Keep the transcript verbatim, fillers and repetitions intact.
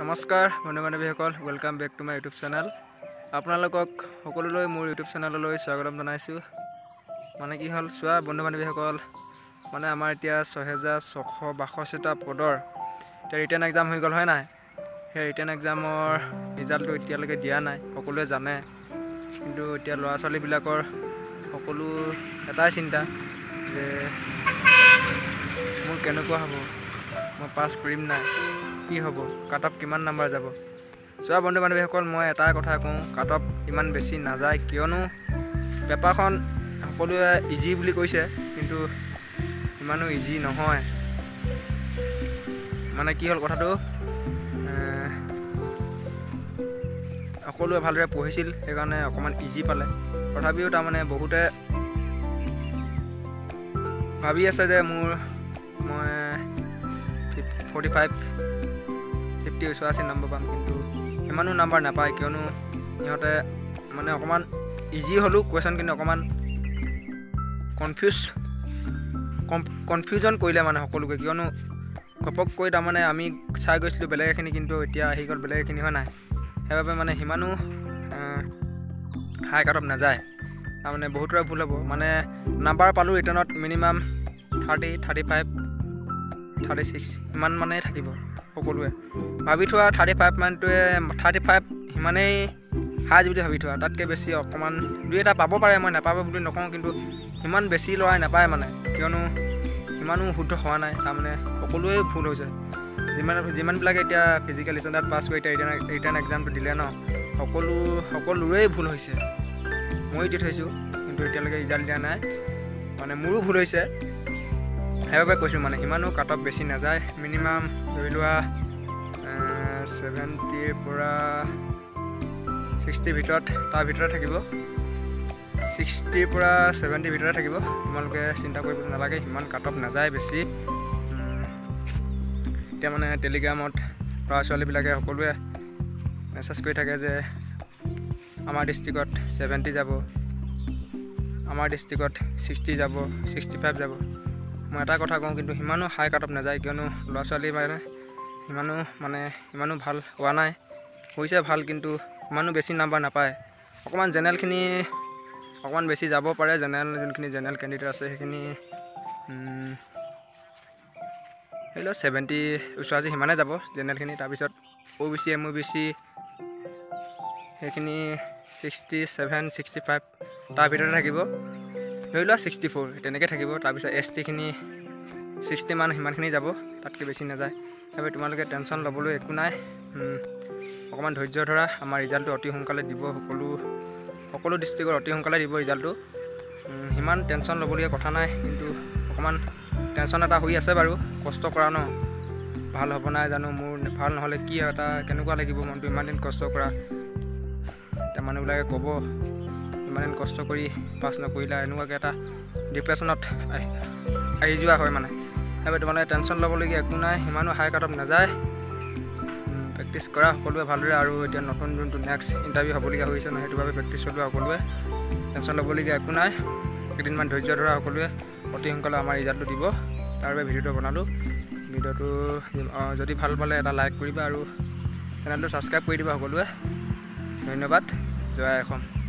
নমস্কাৰ বন্ধু বান্ধৱীসকল, welcome back to my YouTube channel. আপোনালোকক সকলোলৈ মোৰ ইউটিউব চেনেললৈ স্বাগতম জনাইছোঁ। মানে কি হ'ল চোৱা বন্ধু বান্ধৱীসকল, মানে আমাৰ এতিয়া ছহেজাৰ ছশ বাষষ্ঠিটা পদৰ এতিয়া ৰিটেন এক্সাম হৈ গ'ল হয় নাই। সেই ৰিটেন এক্সামৰ ৰিজাল্টটো এতিয়ালৈকে দিয়া নাই, সকলোৱে জানে। কিন্তু এতিয়া ল'ৰা ছোৱালীবিলাকৰ সকলো এটাই চিন্তা যে মোৰ কেনেকুৱা হ'ব, মই পাছ কৰিম নাই, কি হ'ব, কাট অফ কিমান নাম্বাৰ যাব। চোৱা বন্ধু বান্ধৱীসকল, মই এটাই কথা কওঁ, কাট অফ ইমান বেছি নাযায়, কিয়নো পেপাৰখন সকলোৱে ইজি বুলি কৈছে, কিন্তু ইমানো ইজি নহয়। মানে কি হ'ল কথাটো, সকলোৱে ভালদৰে পঢ়িছিল, সেইকাৰণে অকণমান ইজি পালে। তথাপিও তাৰমানে বহুতে ভাবি আছে যে মোৰ মই ফৰ্টি ফাইভ ফিফটি ওচৰাশী নম্বৰ পাম, কিন্তু ইমানো নাম্বাৰ নাপায়, কিয়নো সিহঁতে মানে অকণমান ইজি হ'লেও কুৱেশ্যন কিন্তু অকণমান কনফিউজ কনফিউজন কৰিলে মানে সকলোকে। কিয়নো ঘপককৈ তাৰমানে আমি চাই গৈছিলোঁ বেলেগ এখিনি, কিন্তু এতিয়া আহি গ'ল বেলেগ এখিনি হয় নাই। সেইবাবে মানে সিমানো হাই কাট অফ নাযায়, তাৰমানে বহুতৰে ভুল হ'ব। মানে নাম্বাৰ পালোঁ ৰিটাৰ্ণত minimum thirty thirty five thirty six ইমান মানেই থাকিব সকলোৱে ভাবি থোৱা। থাৰ্টি ফাইভ মানটোৱে থাৰ্টি ফাইভ সিমানেই হাই বুলি ভাবি থোৱা, তাতকৈ বেছি অকণমান দুই এটা পাব পাৰে, মই নাপাব বুলি নকওঁ, কিন্তু সিমান বেছি ল'ৰাই নাপায় মানে, কিয়নো সিমানো শুদ্ধ হোৱা নাই। তাৰমানে সকলোৱে ভুল হৈছে। যিমান যিমানবিলাকে এতিয়া ফিজিকেল ষ্টেণ্ডাৰ্ড পাছ কৰি এতিয়া ৰিটাৰ্ণ ৰিটাৰ্ণ এক্সামটো দিলে ন, সকলো সকলোৰেই ভুল হৈছে। ময়ো দি থৈছোঁ, কিন্তু এতিয়ালৈকে ৰিজাল্ট দিয়া নাই, মানে মোৰো ভুল হৈছে। সেইবাবে কৈছোঁ মানে সিমানো কাট অফ বেছি নাযায়, মিনিমাম ধৰি লোৱা ছেভেণ্টিৰ পৰা ছিক্সটিৰ ভিতৰত, তাৰ ভিতৰতে থাকিব। ছিক্সটিৰ পৰা ছেভেণ্টিৰ ভিতৰতে থাকিব। তোমালোকে চিন্তা কৰিব নালাগে, সিমান কাট অফ নাযায় বেছি। এতিয়া মানে টেলিগ্ৰামত ল'ৰা ছোৱালীবিলাকে সকলোৱে মেছেজ কৰি থাকে যে আমাৰ ডিষ্ট্ৰিক্টত ছেভেণ্টি যাব, আমাৰ ডিষ্ট্ৰিক্টত ছিক্সটি যাব, ছিক্সটি ফাইভ যাব। মই এটা কথা কওঁ, কিন্তু সিমানো হাই কাট অফ নাযায়, কিয়নো ল'ৰা ছোৱালী মানে সিমানো মানে ইমানো ভাল হোৱা নাই। হৈছে ভাল, কিন্তু ইমানো বেছি নাম্বাৰ নাপায়। অকণমান জেনেৰেলখিনি অকণমান বেছি যাব পাৰে, জেনেৰেল যোনখিনি জেনেৰেল কেণ্ডিডেট আছে সেইখিনি ধৰি লওক ছেভেণ্টি ওচৰাশী সিমানে যাব জেনেৰেলখিনি। তাৰপিছত O' B C M O' B C সেইখিনি ছিক্সটি ছেভেন ছিক্সটি ফাইভ তাৰ ভিতৰতে থাকিব, ধৰি লোৱা ছিক্সটি ফ'ৰ তেনেকৈ থাকিব। তাৰপিছত এছ টিখিনি ছিক্সটি মান সিমানখিনি যাব, তাতকৈ বেছি নাযায়। সেইবাবে তোমালোকে টেনশ্যন ল'বলৈ একো নাই, অকণমান ধৈৰ্য ধৰা। আমাৰ ৰিজাল্টটো অতি সোনকালে দিব, সকলো সকলো ডিষ্ট্ৰিক্টত অতি সোনকালে দিব ৰিজাল্টটো। সিমান টেনশ্যন ল'বলগীয়া কথা নাই, কিন্তু অকণমান টেনশ্যন এটা হৈ আছে বাৰু। কষ্ট কৰা ন, ভাল হ'ব নাই জানো, মোৰ ভাল নহ'লে কি এটা কেনেকুৱা লাগিব মনটো, ইমান দিন কষ্ট কৰা। এতিয়া মানুহবিলাকে ক'ব ইমান দিন কষ্ট কৰি পাছ নকৰিলা, এনেকুৱাকৈ এটা ডিপ্ৰেশ্যনত আহি আহি যোৱা হয় মানে। সেইবাবে তোমালোকে টেনশ্যন ল'বলগীয়া একো নাই, সিমানো হাই কাট অফ নাযায়। প্ৰেক্টিছ কৰা সকলোৱে ভালদৰে, আৰু এতিয়া নতুন যোনটো নেক্সট ইণ্টাৰভিউ হ'বলগীয়া হৈছে ন, সেইটো বাবে প্ৰেক্টিছ চলোৱা সকলোৱে। টেনশ্যন ল'বলগীয়া একো নাই, কেইদিনমান ধৈৰ্য ধৰা সকলোৱে। অতি সোনকালে আমাৰ ৰিজাল্টটো দিব, তাৰ বাবে ভিডিঅ'টো বনালোঁ। ভিডিঅ'টো যদি ভাল পালে এটা লাইক কৰিবা, আৰু চেনেলটো ছাবস্ক্ৰাইব কৰি দিবা সকলোৱে। ধন্যবাদ। জয় অসম।